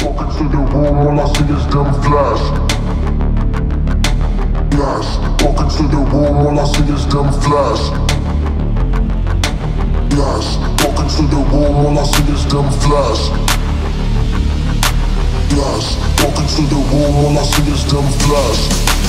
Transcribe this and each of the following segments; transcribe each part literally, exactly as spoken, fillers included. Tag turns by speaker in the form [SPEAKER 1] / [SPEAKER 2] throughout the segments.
[SPEAKER 1] Walk into the room, all I see is them flash. Flash. Walk into the room, all I see is them flash. Flash. Walk into the room, all I see is them flash. Flash. Walk into the room, all I see is them flash.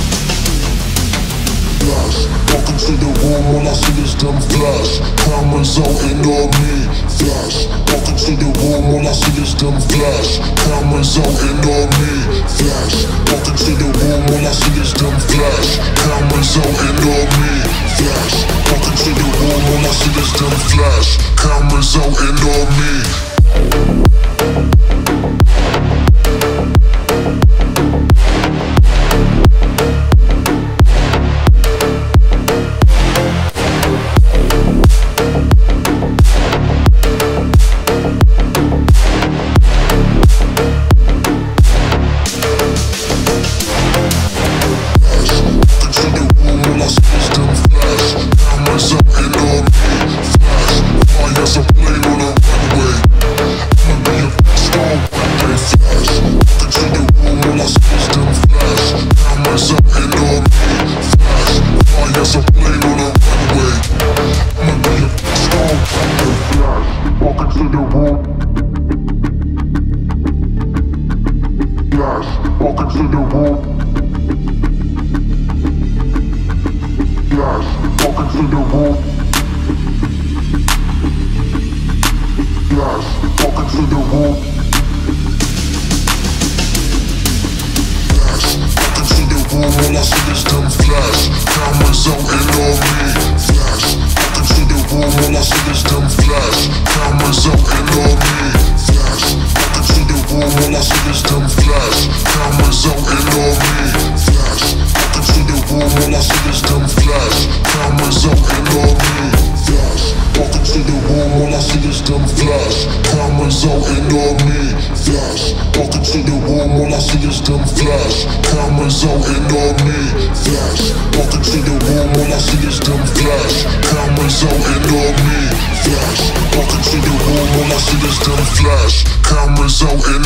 [SPEAKER 1] Flash. Walk into the room, all I see is them flash. Cameras out in on me. Flash. Walk into the room, all I see is them flash. Cameras out in on me. Flash. Walk into the room, all I see is them flash. Cameras out in on me. Flash. Walk into the room, all I see is them flash. Cameras out in on me. Cameras out in